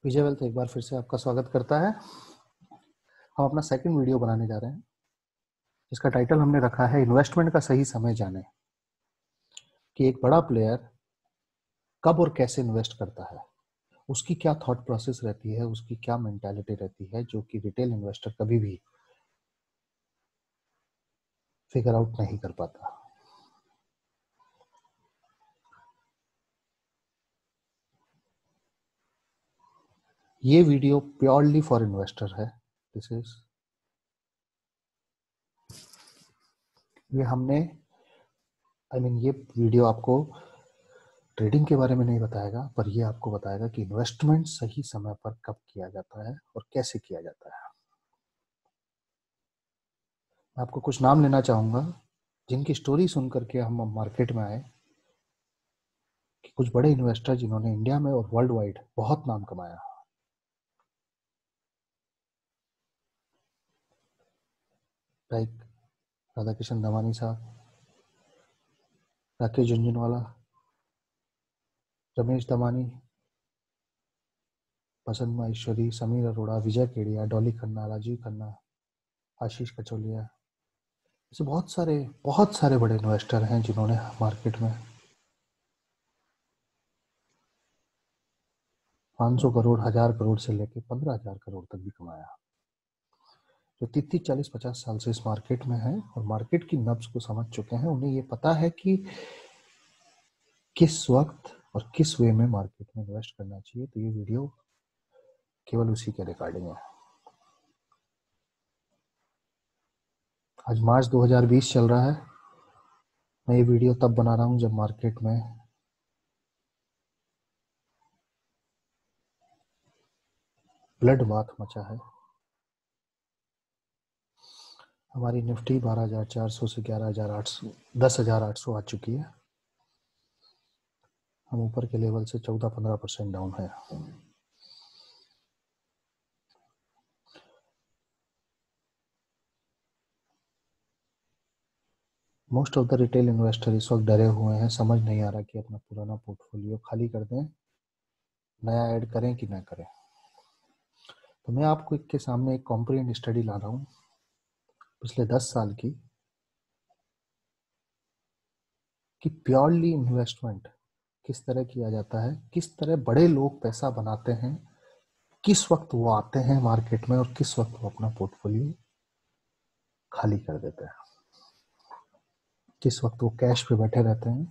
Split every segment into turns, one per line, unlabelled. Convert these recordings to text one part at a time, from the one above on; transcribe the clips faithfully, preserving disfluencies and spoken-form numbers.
विजय wealth एक बार फिर से आपका स्वागत करता है। हम अपना सेकंड वीडियो बनाने जा रहे हैं जिसका टाइटल हमने रखा है इन्वेस्टमेंट का सही समय जाने। कि एक बड़ा प्लेयर कब और कैसे इन्वेस्ट करता है, उसकी क्या थॉट प्रोसेस रहती है, उसकी क्या मेंटालिटी रहती है, जो कि रिटेल इन्वेस्टर कभी भी फिगर आउट नहीं कर पाता। ये वीडियो प्योरली फॉर इन्वेस्टर है। दिस इज ये हमने आई I मीन mean, ये वीडियो आपको ट्रेडिंग के बारे में नहीं बताएगा, पर ये आपको बताएगा कि इन्वेस्टमेंट सही समय पर कब किया जाता है और कैसे किया जाता है। मैं आपको कुछ नाम लेना चाहूंगा जिनकी स्टोरी सुन करके हम मार्केट में आए, कि कुछ बड़े इन्वेस्टर जिन्होंने इंडिया में और वर्ल्ड वाइड बहुत नाम कमाया। लाइक राधा किशन दमानी साहब, राकेश झुंझुनवाला, रमेश दमानी, बसंत माहेश्वरी, समीर अरोड़ा, विजय केडिया, डॉली खन्ना, राजीव खन्ना, आशीष कचौलिया, ऐसे बहुत सारे बहुत सारे बड़े इन्वेस्टर हैं जिन्होंने मार्केट में पाँच सौ करोड़, हजार करोड़ से लेकर पंद्रह हजार करोड़ तक भी कमाया, जो तीस तीस चालीस पचास साल से इस मार्केट में है और मार्केट की नब्ज को समझ चुके हैं। उन्हें ये पता है कि किस वक्त और किस वे में मार्केट में इन्वेस्ट करना चाहिए। तो ये वीडियो केवल उसी के रिगार्डिंग है। आज मार्च दो हज़ार बीस चल रहा है। मैं ये वीडियो तब बना रहा हूँ जब मार्केट में ब्लड बाथ मचा है। हमारी निफ्टी बारह हजार चार सौ से ग्यारह हजार आठ सौ दस हजार आठ सौ आ चुकी है। हम ऊपर के लेवल से चौदह पंद्रह परसेंट डाउन है। Most of the retail investor इस वक्त डरे हुए हैं, समझ नहीं आ रहा कि अपना पुराना पोर्टफोलियो खाली कर दें, नया ऐड करें कि ना करें। तो मैं आपको के सामने एक कॉम्प्रिहेंसिव स्टडी ला रहा हूँ पिछले दस साल की, कि प्योरली इन्वेस्टमेंट किस तरह किया जाता है, किस तरह बड़े लोग पैसा बनाते हैं, किस वक्त वो आते हैं मार्केट में और किस वक्त वो अपना पोर्टफोलियो खाली कर देते हैं, किस वक्त वो कैश पे बैठे रहते हैं।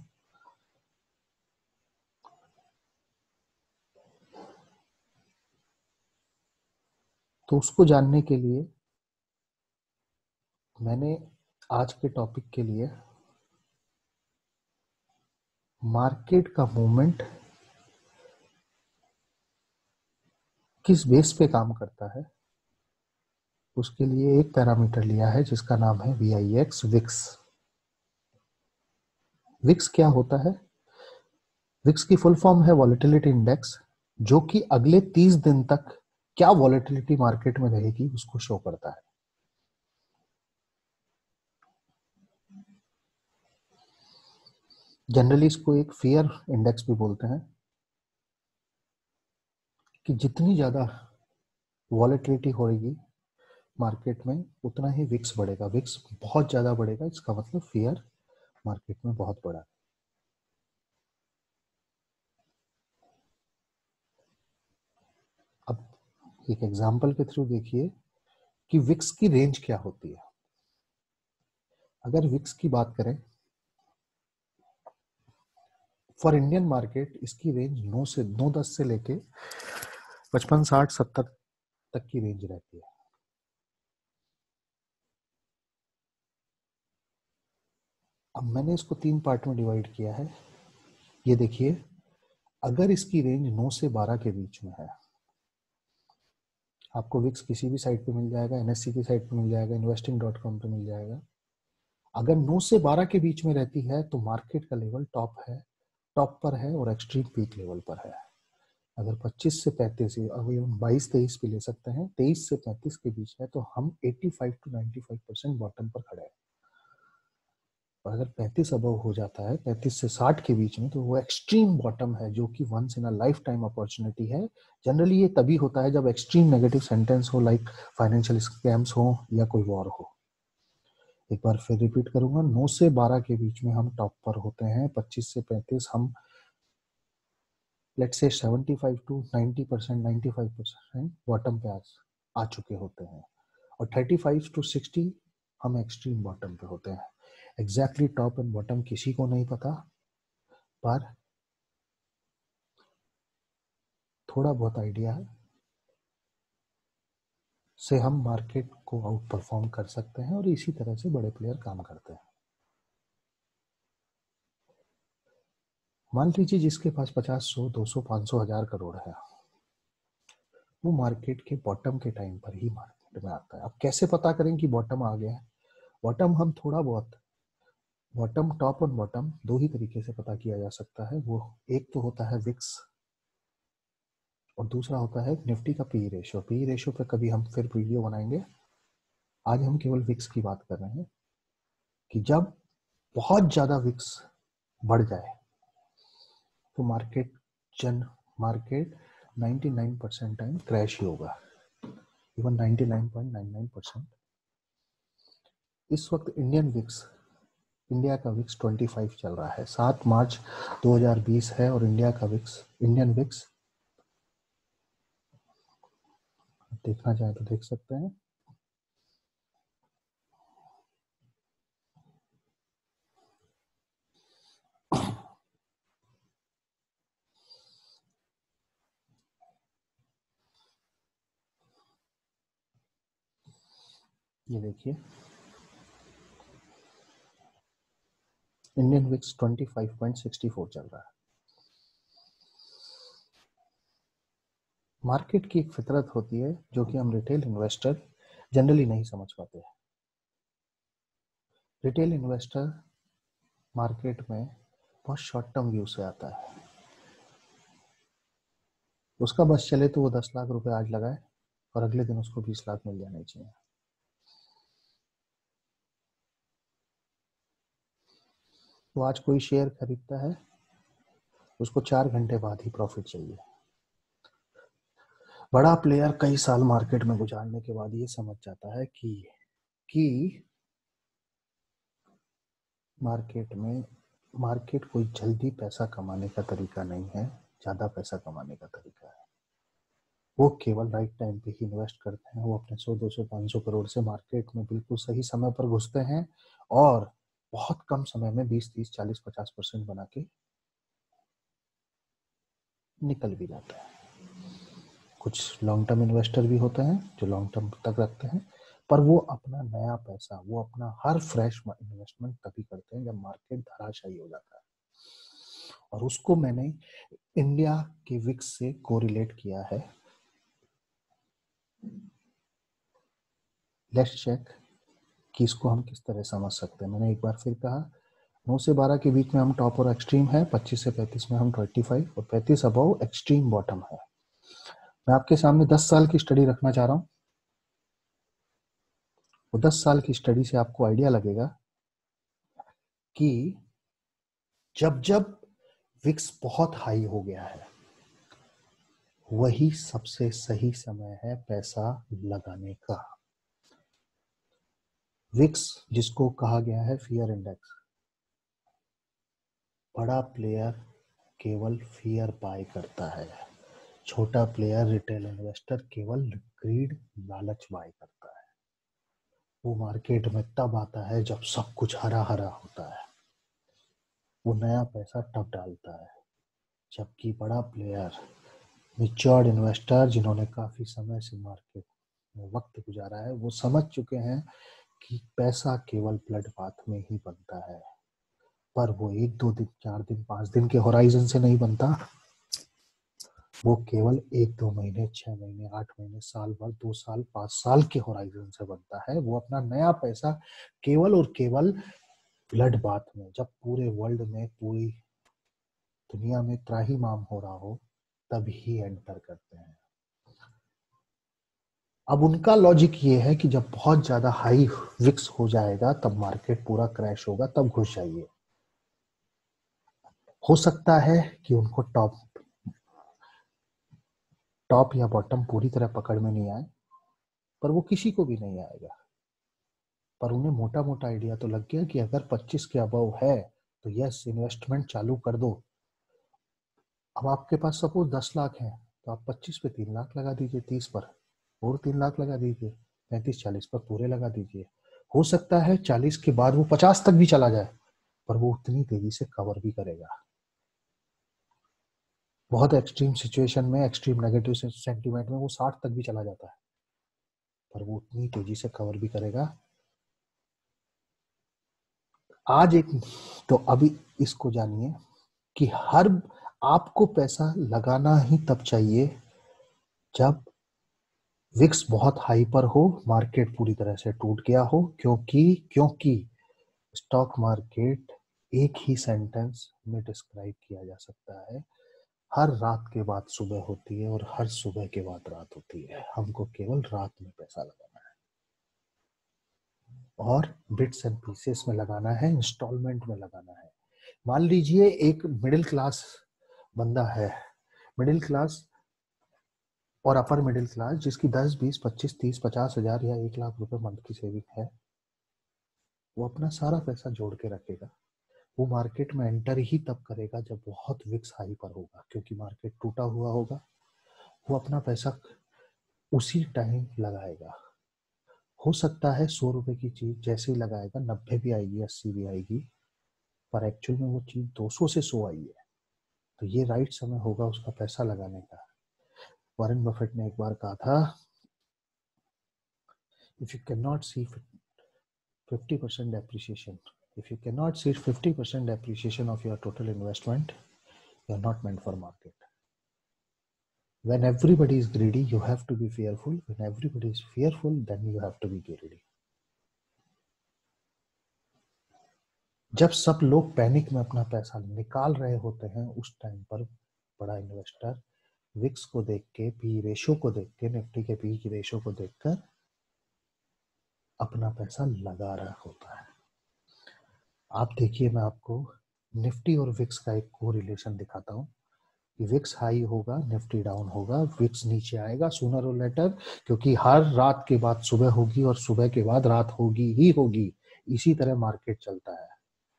तो उसको जानने के लिए मैंने आज के टॉपिक के लिए मार्केट का मूवमेंट किस बेस पे काम करता है, उसके लिए एक पैरामीटर लिया है जिसका नाम है V I X, VIX. VIX क्या होता है? विक्स की फुल फॉर्म है वॉलेटिलिटी इंडेक्स, जो कि अगले तीस दिन तक क्या वॉलेटिलिटी मार्केट में रहेगी उसको शो करता है। जनरली इसको एक फियर इंडेक्स भी बोलते हैं, कि जितनी ज्यादा वॉलेटिलिटी होगी मार्केट में उतना ही विक्स बढ़ेगा। विक्स बहुत ज्यादा बढ़ेगा, इसका मतलब फियर मार्केट में बहुत बड़ा है। अब एक एग्जांपल के थ्रू देखिए कि विक्स की रेंज क्या होती है। अगर विक्स की बात करें फॉर इंडियन मार्केट, इसकी रेंज नौ से नौ दस से लेके पचपन साठ सत्तर तक की रेंज रहती है। अब मैंने इसको तीन पार्ट में डिवाइड किया है। ये देखिए, अगर इसकी रेंज नौ से बारह के बीच में है, आपको विक्स किसी भी साइट पे मिल जाएगा, एनएससी की साइट पे मिल जाएगा, इन्वेस्टिंग डॉट कॉम पे मिल जाएगा। अगर नौ से बारह के बीच में रहती है तो मार्केट का लेवल टॉप है, टॉप पर है और एक्सट्रीम पीक लेवल पर है। अगर पच्चीस से पैंतीस, अभी हम बाईस तेईस भी ले सकते हैं, तेईस से पैंतीस के बीच है तो हम पचासी टू पचानवे परसेंट बॉटम पर खड़े हैं। और अगर पैंतीस अबव हो जाता है, पैंतीस से साठ के बीच में, तो वो एक्सट्रीम बॉटम है, जो कि once in a life time opportunity है। जनरली ये तभी होता है जब एक्सट्रीम नेगेटिव सेंटेंस हो, लाइक फाइनेंशियल स्कैम्स हो या कोई वॉर हो। एक बार फिर रिपीट करूंगा, नौ से बारह के बीच में हम टॉप पर होते हैं, पच्चीस से पैंतीस हम लेट्स से seventy five to ninety percent, ninety five percent bottom पे आ, आ चुके होते हैं, और थर्टी फाइव टू सिक्सटी हम एक्सट्रीम बॉटम पे होते हैं। एग्जैक्टली टॉप एंड बॉटम किसी को नहीं पता, पर थोड़ा बहुत आइडिया से हम मार्केट को आउट परफॉर्म कर सकते हैं, और इसी तरह से बड़े प्लेयर काम करते हैं। मान लीजिए जिसके पास पचास, सौ, दो सौ, पाँच सौ, हजार करोड़ है, वो मार्केट के बॉटम के टाइम पर ही मार्केट में आता है। अब कैसे पता करें कि बॉटम आ गया है? बॉटम हम थोड़ा बहुत, बॉटम, टॉप और बॉटम दो ही तरीके से पता किया जा सकता है। वो एक तो होता है विक्स, और दूसरा होता है निफ्टी का पी रेशियो। पी रेशियो पे कभी हम फिर वीडियो बनाएंगे, आज हम केवल विक्स की बात कर रहे हैं कि जब बहुत ज्यादा विक्स बढ़ जाए तो मार्केट जन मार्केट निन्यानवे परसेंट टाइम क्रैश ही होगा, इवन निन्यानवे पॉइंट नाइन नाइन परसेंट। इस वक्त इंडियन विक्स, इंडिया का विक्स पच्चीस चल रहा है, सात मार्च दो हज़ार बीस है, और इंडिया का विक्स, इंडियन विक्स देखना चाहे तो देख सकते हैं। ये देखिए, इंडियन विक्स पच्चीस पॉइंट सिक्स फोर चल रहा है। मार्केट की एक फितरत होती है जो कि हम रिटेल इन्वेस्टर जनरली नहीं समझ पाते हैं। रिटेल इन्वेस्टर मार्केट में बहुत शॉर्ट टर्म व्यू से आता है। उसका बस चले तो वो दस लाख रुपए आज लगाए और अगले दिन उसको बीस लाख मिल जाने चाहिए। तो आज कोई शेयर खरीदता है, उसको चार घंटे बाद ही प्रॉफिट चाहिए। बड़ा प्लेयर कई साल मार्केट में गुजारने के बाद ये समझ जाता है कि कि मार्केट में मार्केट कोई जल्दी पैसा कमाने का तरीका नहीं है, ज्यादा पैसा कमाने का तरीका है। वो केवल राइट टाइम पे ही इन्वेस्ट करते हैं। वो अपने सौ, दो सौ, पाँच सौ करोड़ से मार्केट में बिल्कुल सही समय पर घुसते हैं, और बहुत कम समय में बीस, तीस, चालीस, पचास परसेंट बना के निकल भी जाते हैं। कुछ लॉन्ग टर्म इन्वेस्टर भी होते हैं जो लॉन्ग टर्म तक रखते हैं, पर वो अपना नया पैसा, वो अपना हर फ्रेश इन्वेस्टमेंट तभी करते हैं जब मार्केट धराशायी हो जाता है। और उसको मैंने इंडिया के विक्स से कोरिलेट किया है। लेट्स चेक कि इसको हम किस तरह समझ सकते हैं। मैंने एक बार फिर कहा, नौ से बारह के बीच में हम टॉप और एक्सट्रीम है, पच्चीस से पैंतीस में हम पच्चीस, और पैंतीस अबव एक्सट्रीम बॉटम है। मैं आपके सामने दस साल की स्टडी रखना चाह रहा हूँ। वो दस साल की स्टडी से आपको आइडिया लगेगा कि जब जब विक्स बहुत हाई हो गया है, वही सबसे सही समय है पैसा लगाने का। विक्स, जिसको कहा गया है फियर इंडेक्स, बड़ा प्लेयर केवल फियर बाय करता है, छोटा प्लेयर रिटेल इन्वेस्टर केवल ग्रीड, लालच बाय करता है। वो मार्केट में तब आता है जब सब कुछ हरा हरा होता है, वो नया पैसा तब डालता है। जबकि बड़ा प्लेयर, मैच्योर्ड इन्वेस्टर, जिन्होंने काफी समय से मार्केट में वक्त गुजारा है, वो समझ चुके हैं कि पैसा केवल ब्लड बाथ में ही बनता है। पर वो एक दो दिन, चार दिन, पांच दिन के होराइजन से नहीं बनता। वो केवल एक दो महीने, छह महीने, आठ महीने, साल भर, दो साल, पांच साल के होराइजन से बनता है। वो अपना नया पैसा केवल और केवल ब्लड बाथ में, जब पूरे वर्ल्ड में, पूरी दुनिया में त्राहिमाम हो रहा हो, तभी एंटर करते हैं। अब उनका लॉजिक ये है कि जब बहुत ज्यादा हाई विक्स हो जाएगा तब मार्केट पूरा क्रैश होगा, तब घुस जाइए। हो सकता है कि उनको टॉप टॉप या बॉटम पूरी तरह पकड़ में नहीं आए, पर वो किसी को भी नहीं आएगा। पर उन्हें मोटा मोटा आइडिया तो लग गया कि अगर पच्चीस के अबव है तो यस, इन्वेस्टमेंट चालू कर दो। अब आपके पास सपोज दस लाख है तो आप पच्चीस पे तीन लाख लगा दीजिए, तीस पर और तीन लाख लगा दीजिए, पैंतीस चालीस पर पूरे लगा दीजिए। हो सकता है चालीस के बाद वो पचास तक भी चला जाए, पर वो उतनी तेजी से कवर भी करेगा। बहुत एक्सट्रीम सिचुएशन में, एक्सट्रीम नेगेटिव सेंटीमेंट में वो साठ तक भी चला जाता है, पर वो उतनी तेजी से कवर भी करेगा। आज एक तो अभी इसको जानिए कि हर आपको पैसा लगाना ही तब चाहिए जब विक्स बहुत हाई पर हो, मार्केट पूरी तरह से टूट गया हो, क्योंकि क्योंकि स्टॉक मार्केट एक ही सेंटेंस में डिस्क्राइब किया जा सकता है, हर रात के बाद सुबह होती है और हर सुबह के बाद रात होती है। हमको केवल रात में पैसा लगाना है और बिट्स एंड पीसेस में लगाना है, इंस्टॉलमेंट में लगाना है। मान लीजिए एक मिडिल क्लास बंदा है, मिडिल क्लास और अपर मिडिल क्लास, जिसकी दस बीस पच्चीस तीस पचास हजार या एक लाख रुपए मंथ की सेविंग है। वो अपना सारा पैसा जोड़ के रखेगा। वो मार्केट में एंटर ही तब करेगा जब बहुत विक्स हाई पर होगा, क्योंकि मार्केट टूटा हुआ होगा। वो अपना पैसा उसी टाइम लगाएगा। हो सकता है सौ रुपए की चीज जैसे ही लगाएगा नब्बे भी आएगी, अस्सी भी आएगी, पर एक्चुअल में वो चीज दो सौ से सौ आई है। तो ये राइट समय होगा उसका पैसा लगाने का। वॉरेन बफेट ने एक बार कहा था, if you can not see fifty percent depreciation, if you cannot see fifty percent depreciation of your total investment, you are not meant for market. When everybody is greedy, you have to be fearful. When everybody is fearful, then you have to be greedy. जब सब लोग panic में अपना पैसा निकाल रहे होते हैं, उस टाइम पर बड़ा इन्वेस्टर विक्स को देख के, पी रेशो को देख के, निफ्टी के पी की रेशो को देखकर अपना पैसा लगा रहा होता है। आप देखिए, मैं आपको निफ्टी और विक्स का एक को रिलेशन दिखाता हूँ कि विक्स हाई होगा, निफ्टी डाउन होगा, विक्स नीचे आएगा सूनर और लेटर, क्योंकि हर रात के बाद सुबह होगी और सुबह के बाद रात होगी ही होगी। इसी तरह मार्केट चलता है।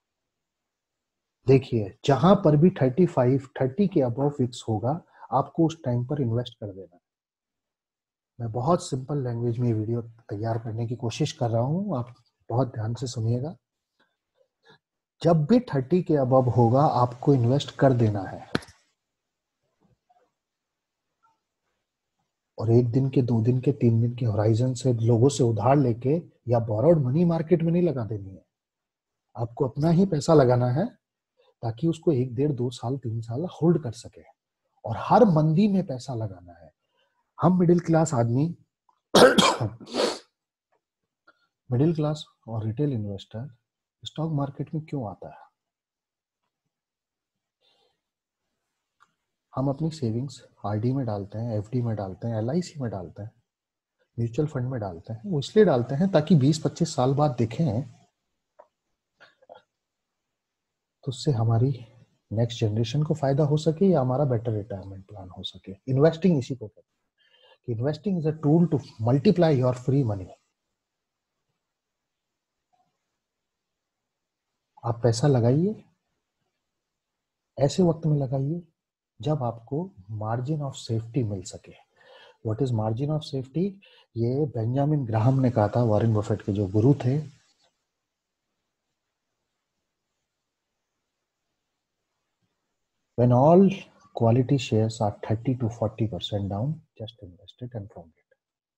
देखिए, जहां पर भी पैंतीस तीस के अबव विक्स होगा, आपको उस टाइम पर इन्वेस्ट कर देना है। मैं बहुत सिंपल लैंग्वेज में वीडियो तैयार करने की कोशिश कर रहा हूं, आप बहुत ध्यान से सुनिएगा। जब भी तीस के अबव होगा, आपको इन्वेस्ट कर देना है। और एक दिन के, दो दिन के, तीन दिन के होराइजन से लोगों से उधार लेके या बोरोड मनी मार्केट में नहीं लगा देनी है। आपको अपना ही पैसा लगाना है ताकि उसको एक डेढ़ दो साल तीन साल होल्ड कर सके, और हर मंदी में पैसा लगाना है। हम मिडिल क्लास आदमी मिडिल क्लास और रिटेल इन्वेस्टर स्टॉक मार्केट में क्यों आता है? हम अपनी सेविंग्स आरडी में डालते हैं, एफडी में डालते हैं, एलआईसी में डालते हैं, म्यूचुअल फंड में डालते हैं। वो इसलिए डालते हैं ताकि बीस पच्चीस साल बाद देखें तो उससे हमारी नेक्स्ट जनरेशन को फायदा हो सके या हमारा बेटर रिटायरमेंट प्लान हो सके। इन्वेस्टिंग इसी को कहते हैं कि investing is a tool to multiply your free money. आप पैसा लगाइए, ऐसे वक्त में लगाइए जब आपको मार्जिन ऑफ सेफ्टी मिल सके। What is margin of safety? ये बेंजामिन ग्राहम ने कहा था, वॉरेन बफेट के जो गुरु थे। When all quality shares are thirty to forty percent down, just invest it and forget it.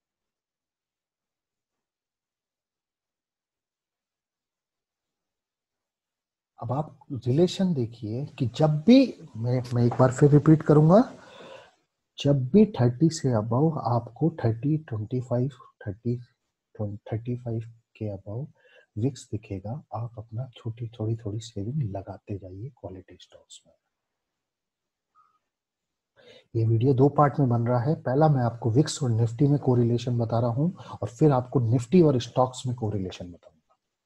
अब आप रिलेशन देखिए कि जब भी, मैं मैं एक बार फिर रिपीट करूंगा, जब भी तीस से अबव आपको तीस, पच्चीस, तीस, पैंतीस के अबव विक्स दिखेगा, आप अपना छोटी थोड़ी थोड़ी सेविंग लगाते जाइए क्वालिटी स्टॉक्स में। ये वीडियो दो पार्ट में बन रहा है। पहला मैं आपको विक्स और निफ्टी में कोरिलेशन बता रहा हूं और फिर आपको निफ्टी और स्टॉक्स में कोरिलेशन बताऊंगा।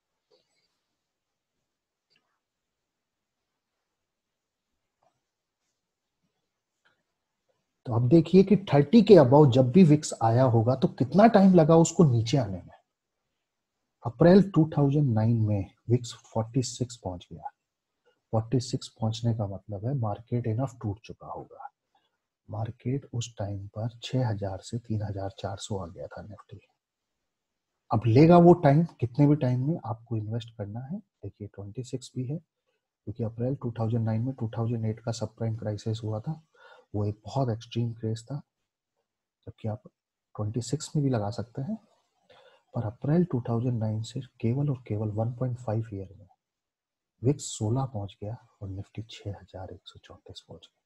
तो अब देखिए कि तीस के अबाउ जब भी विक्स आया होगा तो कितना टाइम लगा उसको नीचे आने में। अप्रैल दो हज़ार नौ में विक्स छियालीस पहुंच गया। छियालीस पहुंचने का मतलब है मार्केट इनफ टूट चुका होगा। मार्केट उस टाइम पर छह हज़ार से तीन हज़ार चार सौ आ गया था निफ्टी। अब लेगा वो टाइम, कितने भी टाइम में आपको इन्वेस्ट करना है। देखिए छब्बीस भी है क्योंकि अप्रैल दो हज़ार नौ में दो हज़ार आठ का सब प्राइम क्राइसिस हुआ था, वो एक बहुत एक्सट्रीम क्रेज था। जबकि आप छब्बीस में भी लगा सकते हैं, पर अप्रैल दो हज़ार नौ से केवल और केवल एक पॉइंट पाँच ईयर में विक्स सोलह पहुंच गया और निफ्टी छह हज़ार एक सौ चौंतीस पहुंच गया।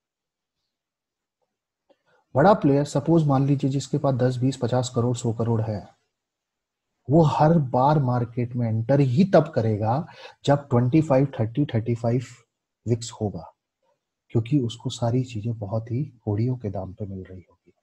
बड़ा प्लेयर सपोज मान लीजिए जिसके पास दस बीस पचास करोड़ सौ करोड़ है, वो हर बार मार्केट में एंटर ही तब करेगा जब पच्चीस, तीस, पैंतीस विक्स होगा, क्योंकि उसको सारी चीजें बहुत ही कौड़ियों के दाम पे मिल रही होगी।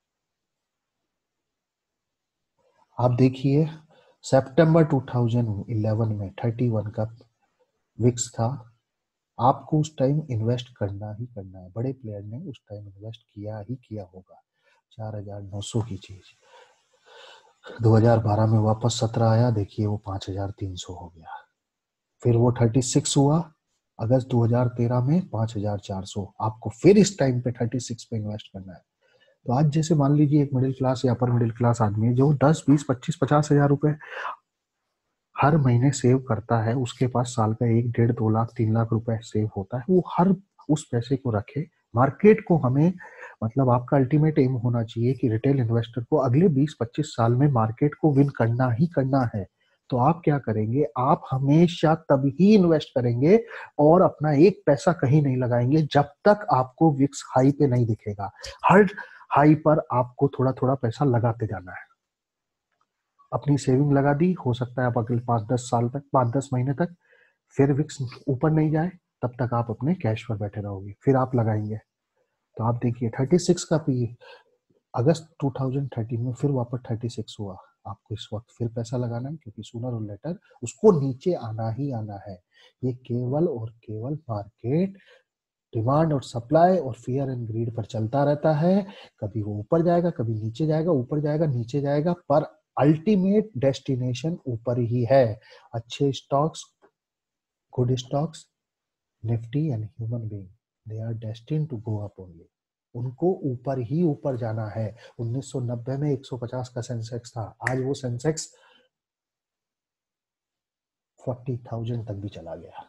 आप देखिए सितंबर दो हज़ार ग्यारह में इकतीस का विक्स था। आपको उस टाइम इन्वेस्ट करना ही करना है। बड़े प्लेयर ने उस टाइम इन्वेस्ट किया ही किया होगा। चार हज़ार नौ सौ की चीज दो हज़ार बारह में वापस सत्रह आया, देखिए वो पाँच हज़ार तीन सौ हो गया। फिर वो छत्तीस हुआ अगस्त दो हज़ार तेरह में पाँच हज़ार चार सौ। आपको फिर इस टाइम पे छत्तीस पे इन्वेस्ट करना है। तो आज जैसे मान लीजिए एक मिडिल क्लास या अपर मिडिल क्लास आदमी जो दस बीस पच्चीस पचास हजार रुपए हर महीने सेव करता है, उसके पास साल का एक डेढ़ दो लाख तीन लाख रुपए सेव होता है, वो हर उस पैसे को रखे। मार्केट को हमें मतलब आपका अल्टीमेट एम होना चाहिए कि रिटेल इन्वेस्टर को अगले बीस पच्चीस साल में मार्केट को विन करना ही करना है। तो आप क्या करेंगे, आप हमेशा तभी इन्वेस्ट करेंगे और अपना एक पैसा कहीं नहीं लगाएंगे जब तक आपको विक्स हाई पे नहीं दिखेगा। हर हाई पर आपको थोड़ा थोड़ा पैसा लगाते जाना है। अपनी सेविंग लगा दी, हो सकता है आप अगले पाँच दस साल तक, पाँच दस महीने तक फिर विक्स ऊपर नहीं जाए, तब तक आप अपने कैश पर बैठे रहोगे, फिर आप लगाएंगे। तो आप देखिए छत्तीस का पी अगस्त दो हज़ार तेरह में फिर वापस छत्तीस हुआ। आपको इस वक्त फिर पैसा लगाना है क्योंकि सूनर और लेटर उसको नीचे आना ही आना है। ये केवल और केवल मार्केट डिमांड और सप्लाई और फियर एंड ग्रीड पर चलता रहता है। कभी वो ऊपर जाएगा, कभी नीचे जाएगा, ऊपर जाएगा, नीचे जाएगा, पर अल्टीमेट डेस्टिनेशन ऊपर ही है। अच्छे stocks, good stocks, Nifty and human being, they are destined to go up only. उनको ऊपर ही ऊपर जाना है। उन्नीस सौ नब्बे में एक सौ पचास का सेंसेक्स था, आज वो सेंसेक्स चालीस हज़ार तक भी चला गया।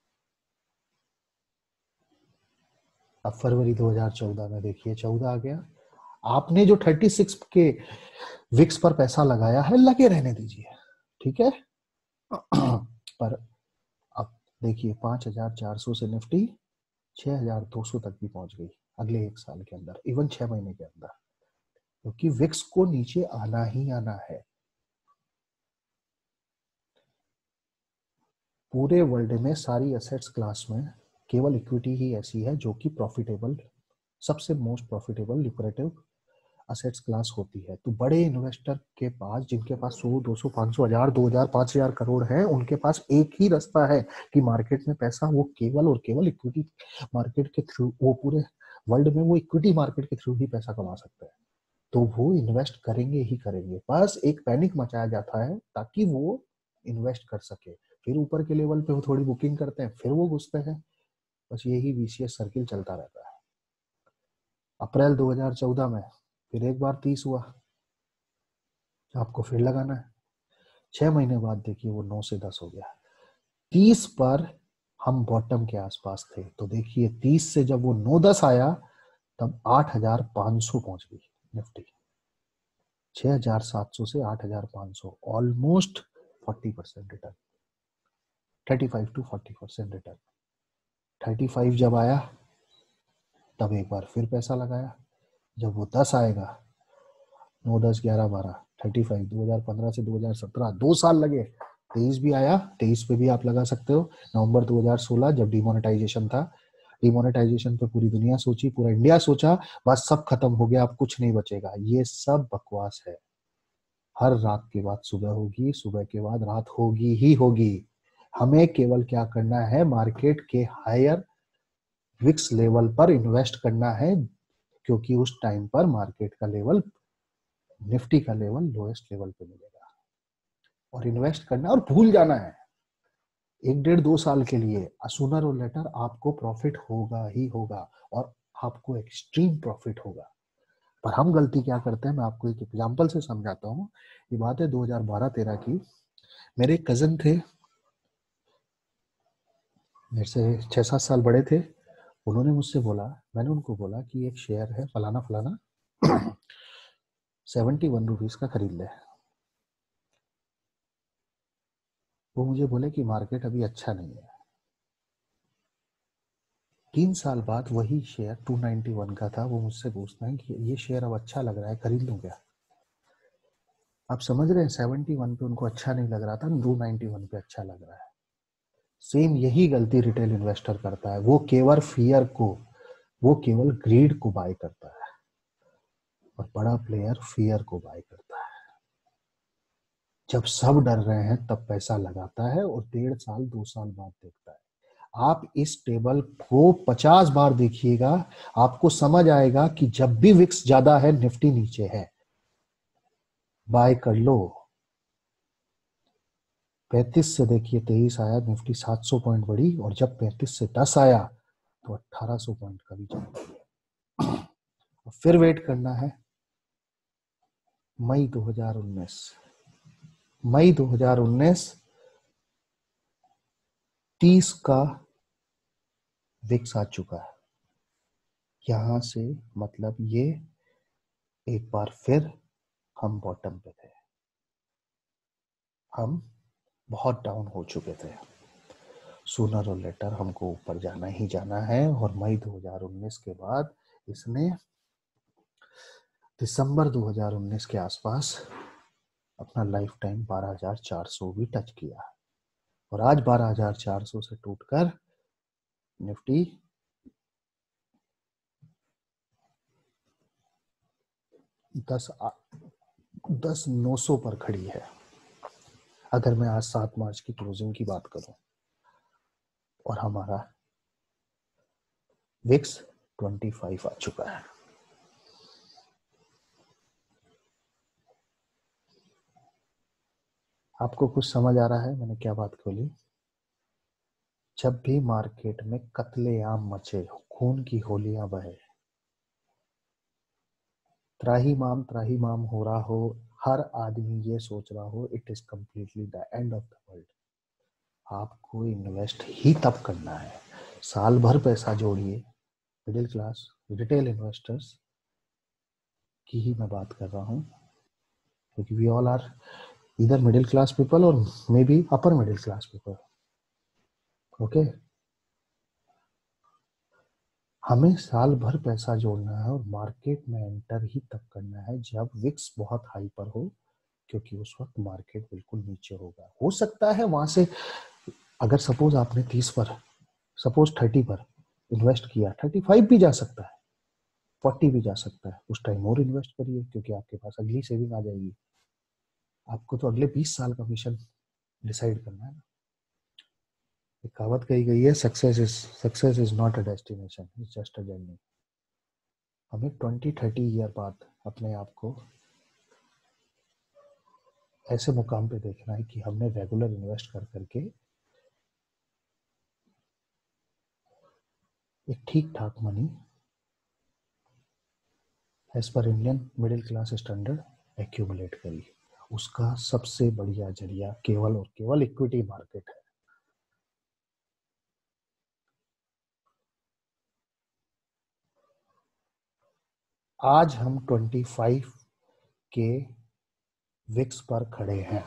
अब फरवरी दो हज़ार चौदह में देखिए चौदह आ गया। आपने जो छत्तीस के विक्स पर पैसा लगाया है लगे रहने दीजिए, ठीक है। पर अब देखिए पांच हज़ार चार सौ से निफ्टी छह हज़ार दो सौ तक भी पहुंच गई अगले एक साल के अंदर, इवन छह महीने के अंदर, क्योंकि विक्स को नीचे आना ही आना है। पूरे वर्ल्ड में सारी एसेट्स क्लास में केवल इक्विटी ही ऐसी है जो कि प्रॉफिटेबल, सबसे most profitable liquidative assets class होती है। तो बड़े इन्वेस्टर के पास, जिनके पास सौ दो सौ पाँच सौ हजार दो हजार पांच हजार करोड़ है, उनके पास एक ही रास्ता है कि मार्केट में पैसा वो केवल और केवल इक्विटी मार्केट के थ्रू, वो पूरे वर्ल्ड में वो इक्विटी मार्केट के थ्रू ही पैसा कमा सकते हैं। तो वो इन्वेस्ट करेंगे ही करेंगे, बस एक पैनिक मचाया जाता है ताकि वो इन्वेस्ट कर सके। फिर ऊपर के लेवल पे वो थोड़ी बुकिंग करते हैं, फिर वो घुसते हैं। बस यही विशियस सर्किल चलता रहता है। अप्रैल दो हज़ार चौदह में फिर एक बार तीस हुआ, आपको फिर लगाना है। छह महीने बाद देखिए वो नौ से दस हो गया। तीस पर हम बॉटम के आसपास थे, तो देखिए तीस से जब वो नौ दस आया तब आठ हज़ार पाँच सौ पहुंच गई निफ्टी। छह हज़ार सात सौ से आठ हज़ार पाँच सौ, ऑलमोस्ट चालीस परसेंट रिटर्न, पैंतीस टू चालीस परसेंट रिटर्न। पैंतीस जब आया तब एक बार फिर पैसा लगाया। जब वो दस आएगा, नौ दस ग्यारह बारह पैंतीस, दो हज़ार पंद्रह से दो हज़ार सत्रह दो साल लगे। तेईस भी आया, तेईस पे भी आप लगा सकते हो। नवंबर दो हज़ार सोलह जब डिमोनेटाइजेशन था, डिमोनेटाइजेशन पे पूरी दुनिया सोची, पूरा इंडिया सोचा, बस सब खत्म हो गया, अब कुछ नहीं बचेगा। ये सब बकवास है। हर रात के बाद सुबह होगी, सुबह के बाद रात होगी ही होगी। हमें केवल क्या करना है, मार्केट के हायर विक्स लेवल पर इन्वेस्ट करना है, क्योंकि उस टाइम पर मार्केट का लेवल, निफ्टी का लेवल लोएस्ट लेवल पे मिलेगा, और इन्वेस्ट करना और भूल जाना है एक डेढ़ दो साल के लिए। सूनर और लेटर आपको प्रॉफिट होगा ही होगा, और आपको एक्सट्रीम प्रॉफिट होगा। पर हम गलती क्या करते हैं, मैं आपको एक एग्जांपल से समझाता हूँ। ये बात है दो हज़ार बारह तेरह की। मेरे एक कजन थे, मेरे से छः सात साल बड़े थे। उन्होंने मुझसे बोला, मैंने उनको बोला कि एक शेयर है फलाना फलाना, सेवेंटी वन रुपीज का खरीद ले। वो मुझे बोले कि मार्केट अभी अच्छा नहीं है। तीन साल बाद वही शेयर टू नाइन्टी वन का था। वो मुझसे पूछना है कि ये शेयर अब अच्छा लग रहा है, खरीद लूं क्या? आप समझ रहे हैं, सेवेंटी वन पे उनको अच्छा नहीं लग रहा था, टू नाइन्टी वन पे अच्छा लग रहा है। सेम यही गलती रिटेल इन्वेस्टर करता है। वो केवल फियर को, वो केवल ग्रीड को बाय करता है, और बड़ा प्लेयर फियर को बाय करता है। जब सब डर रहे हैं तब पैसा लगाता है, और डेढ़ साल दो साल बाद देखता है। आप इस टेबल को पचास बार देखिएगा, आपको समझ आएगा कि जब भी विक्स ज्यादा है, निफ्टी नीचे है, बाय कर लो। पैंतीस से देखिए तेईस आया, निफ्टी सात सौ पॉइंट बढ़ी, और जब पैंतीस से दस आया तो अठारह सौ पॉइंट का भी चला। फिर वेट करना है मई दो हज़ार उन्नीस। मई दो हज़ार उन्नीस तीस का विक्स आ चुका है। यहां से मतलब ये एक बार फिर हम बॉटम पे थे, हम बहुत डाउन हो चुके थे। सूनर और लेटर हमको ऊपर जाना ही जाना है। और मई दो हज़ार उन्नीस के बाद इसने दिसंबर दो हज़ार उन्नीस के आसपास अपना लाइफ टाइम बारह हज़ार चार सौ भी टच किया, और आज बारह हज़ार चार सौ से टूटकर निफ्टी दस दस नौ सौ पर खड़ी है। अगर मैं आज सात मार्च की क्लोजिंग की बात करूं, और हमारा विक्स पच्चीस आ चुका है। आपको कुछ समझ आ रहा है मैंने क्या बात खोली? जब भी मार्केट में कत्लेआम मचे, खून की होलियां बहे, त्राहीमाम त्राहीमाम हो रहा हो, हर आदमी ये सोच रहा हो it is completely the end of the world, आपको इन्वेस्ट ही तब करना है। साल भर पैसा जोड़िए। मिडिल क्लास रिटेल इन्वेस्टर्स की ही मैं बात कर रहा हूँ, क्योंकि वी ऑल आर इधर मिडिल क्लास पीपल और may be upper middle class people. Okay, हमें साल भर पैसा जोड़ना है, और मार्केट में एंटर ही तब करना है जब विक्स बहुत हाई पर हो, क्योंकि उस वक्त मार्केट बिल्कुल नीचे होगा। हो सकता है वहां से, अगर सपोज आपने तीस पर, सपोज तीस पर इन्वेस्ट किया, पैंतीस भी जा सकता है, चालीस भी जा सकता है। उस टाइम और इन्वेस्ट करिए, क्योंकि आपके पास अगली सेविंग आ जाएगी। आपको तो अगले बीस साल का मिशन डिसाइड करना है ना। एक कहावत कही गई है, success is success is not a destination, it's just a journey. हमें ट्वेंटी थर्टी ईयर बाद अपने आप को ऐसे मुकाम पे देखना है कि हमने रेगुलर इन्वेस्ट कर करके एक ठीक ठाक मनी एज पर Indian middle class standard accumulate करी। उसका सबसे बढ़िया जरिया केवल और केवल इक्विटी मार्केट है। आज हम पच्चीस के विक्स पर खड़े हैं।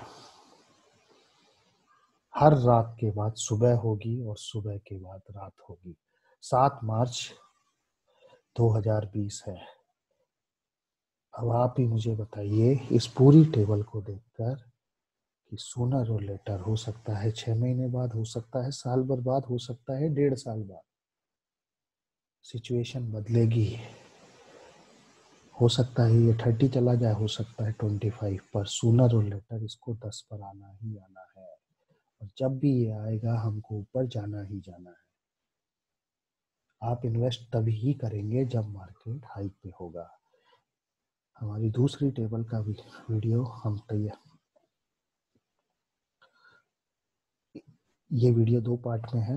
हर रात के बाद सुबह होगी, और सुबह के बाद रात होगी। सात मार्च दो हज़ार बीस है। अब आप ही मुझे बताइए, इस पूरी टेबल को देखकर, कि सूनर और लेटर हो सकता है छह महीने बाद, हो सकता है साल भर बाद, हो सकता है डेढ़ साल बाद, सिचुएशन बदलेगी। हो सकता है ये थर्टी चला जाए, हो सकता है ट्वेंटी फाइव पर, सूनर और लेटर इसको दस पर आना ही आना है। और जब भी ये आएगा हमको ऊपर जाना ही जाना है। आप इन्वेस्ट तभी ही करेंगे जब मार्केट हाई पे होगा। हमारी दूसरी टेबल का वीडियो हम तैयार, ये वीडियो दो पार्ट में है।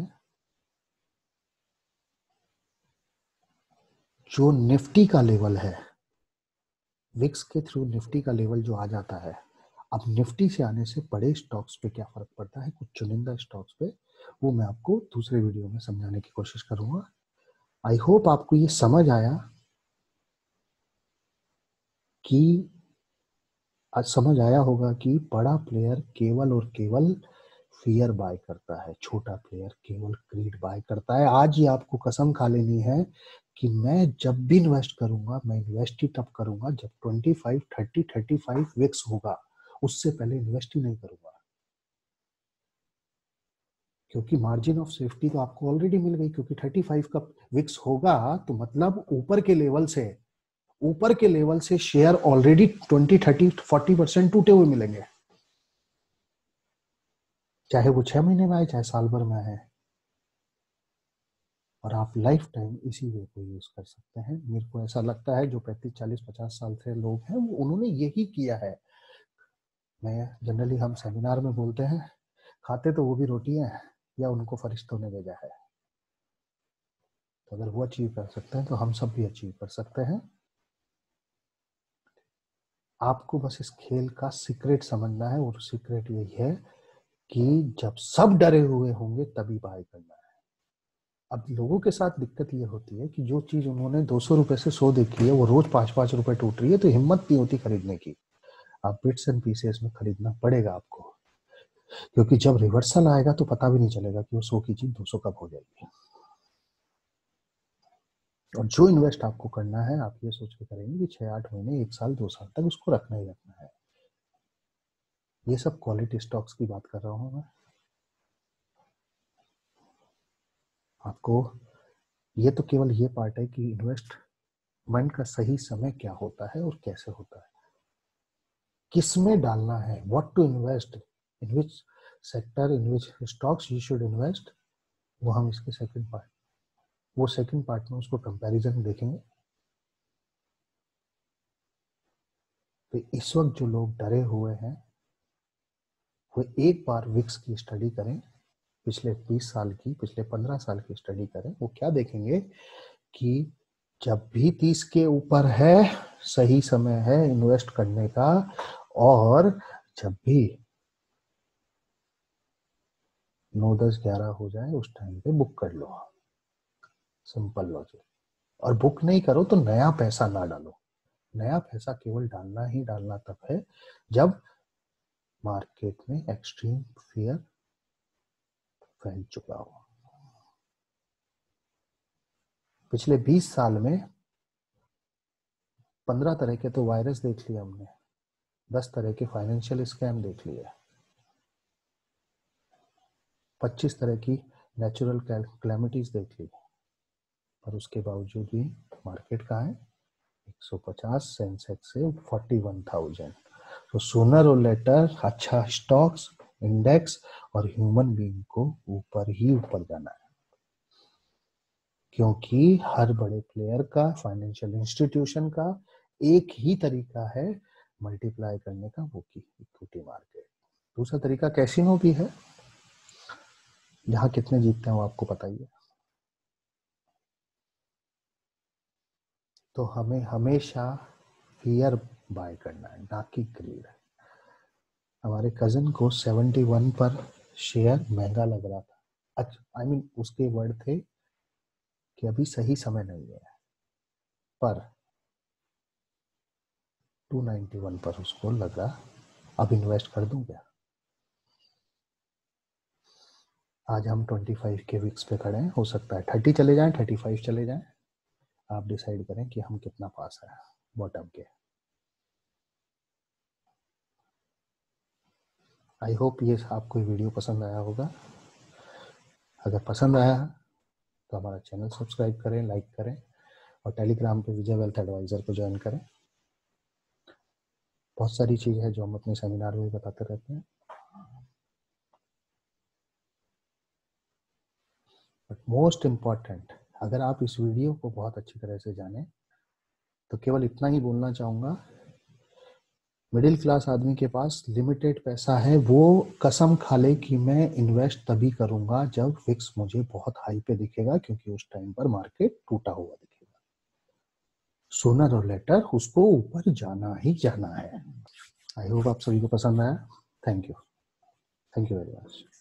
जो निफ्टी का लेवल है, विक्स के थ्रू निफ्टी का लेवल जो आ जाता है, अब निफ्टी से आने से बड़े स्टॉक्स पे क्या फर्क पड़ता है, कुछ चुनिंदा स्टॉक्स पे, वो मैं आपको दूसरे वीडियो में समझाने की कोशिश करूंगा। आई होप आपको ये समझ आया कि आज समझ आया होगा कि बड़ा प्लेयर केवल और केवल फियर बाय करता है, छोटा प्लेयर केवल क्रीड बाय करता है। आज ही आपको कसम खा लेनी है कि मैं जब भी इन्वेस्ट करूंगा, मैं इन्वेस्ट ही तब करूंगा जब twenty five, thirty, thirty five VIX होगा। उससे पहले इन्वेस्ट ही नहीं करूंगा, क्योंकि मार्जिन ऑफ सेफ्टी तो आपको ऑलरेडी मिल गई। क्योंकि थर्टी फाइव का विक्स होगा तो मतलब ऊपर के लेवल से ऊपर के लेवल से share already twenty, thirty, forty percent टूटे हुए मिलेंगे, चाहे वो छह महीने में आए चाहे साल भर में आए। और आप लाइफ टाइम इसी वे को यूज कर सकते हैं। मेरे को ऐसा लगता है जो पैंतीस, चालीस, पचास साल से लोग हैं वो उन्होंने यही किया है। मैं जनरली हम सेमिनार में बोलते हैं, खाते तो वो भी रोटी है या उनको फरिश्तों ने भेजा है। तो अगर वो अचीव कर सकते हैं तो हम सब भी अचीव कर सकते हैं। आपको बस इस खेल का सीक्रेट समझना है, और सीक्रेट यही है कि जब सब डरे हुए होंगे तभी बाय करना है। अब लोगों के साथ दिक्कत ये होती है कि जो चीज उन्होंने दो सौ रुपए से सौ देखी है वो रोज पांच पांच रुपए टूट रही है, तो हिम्मत नहीं होती खरीदने की। आप बिट्स एंड पीसेस में खरीदना पड़ेगा आपको, क्योंकि जब रिवर्सल आएगा तो पता भी नहीं चलेगा कि वो सौ की चीज दो सौ कब हो जाएगी। और जो इन्वेस्ट आपको करना है, आप ये सोच के करेंगे कि छह आठ महीने, एक साल, दो साल तक उसको रखना ही रखना है। ये सब क्वालिटी स्टॉक्स की बात कर रहा हूँ मैं आपको। ये तो केवल ये पार्ट है कि इन्वेस्टमेंट का सही समय क्या होता है और कैसे होता है, किस में डालना है, what to invest, in which sector, in which stocks you should invest. वो हम इसके सेकंड पार्ट वो सेकंड पार्ट में उसको कंपैरिजन देखेंगे। तो इस वक्त जो लोग डरे हुए हैं वो एक बार विक्स की स्टडी करें, पिछले बीस साल की, पिछले पंद्रह साल की स्टडी करें। वो क्या देखेंगे कि जब भी तीस के ऊपर है सही समय है इन्वेस्ट करने का, और जब भी नौ, दस, ग्यारह हो जाए उस टाइम पे बुक कर लो। Simple logic. और बुक नहीं करो तो नया पैसा ना डालो। नया पैसा केवल डालना ही डालना तब है जब मार्केट में एक्सट्रीम फियर फैल चुका हो। पिछले बीस साल में पंद्रह तरह के तो वायरस देख लिए हमने, दस तरह के फाइनेंशियल स्कैम देख लिए, पच्चीस तरह की नेचुरल कैलेमिटीज देख ली, पर उसके बावजूद भी मार्केट कहाँ है, एक सौ पचास, सेंसेक्स से फोर्टी वन थाउजेंड। तो सूनर और लेटर अच्छा स्टॉक्स, इंडेक्स और ह्यूमन बीइंग को ऊपर ही ऊपर जाना है, क्योंकि हर बड़े प्लेयर का, फाइनेंशियल इंस्टीट्यूशन का एक ही तरीका है मल्टीप्लाई करने का, वो की इक्विटी मार्केट। दूसरा तरीका कैसीनो भी है, जहां कितने जीतते हैं वो आपको पता ही है। तो हमें हमेशा फियर बाय करना है, ना कि ग्रीड। हमारे कजिन को सेवेंटी वन पर शेयर महंगा लग रहा था। अच्छा, आई मीन उसके वर्ड थे कि अभी सही समय नहीं है, पर टू नाइंटी वन पर उसको लगा अब इन्वेस्ट कर दूं क्या। आज हम ट्वेंटी फाइव के वीक्स पे खड़े हैं, हो सकता है थर्टी चले जाएं, थर्टी फाइव चले जाएं। आप डिसाइड करें कि हम कितना पास है बॉटम के। आई होप ये आपको वीडियो पसंद आया होगा। अगर पसंद आया तो हमारा चैनल सब्सक्राइब करें, लाइक करें और टेलीग्राम पे विजय वेल्थ एडवाइज़र को ज्वाइन करें। बहुत सारी चीज़ है जो हम अपने सेमिनार में बताते रहते हैं। बट मोस्ट इम्पॉर्टेंट, अगर आप इस वीडियो को बहुत अच्छी तरह से जानें तो केवल इतना ही बोलना चाहूँगा, मिडिल क्लास आदमी के पास लिमिटेड पैसा है, वो कसम खा ले कि मैं इन्वेस्ट तभी करूँगा जब फिक्स मुझे बहुत हाई पे दिखेगा, क्योंकि उस टाइम पर मार्केट टूटा हुआ दिखेगा। सोनर और लेटर उसको ऊपर जाना ही जाना है। आई होप आप सभी को पसंद आया। Thank you, thank you very much.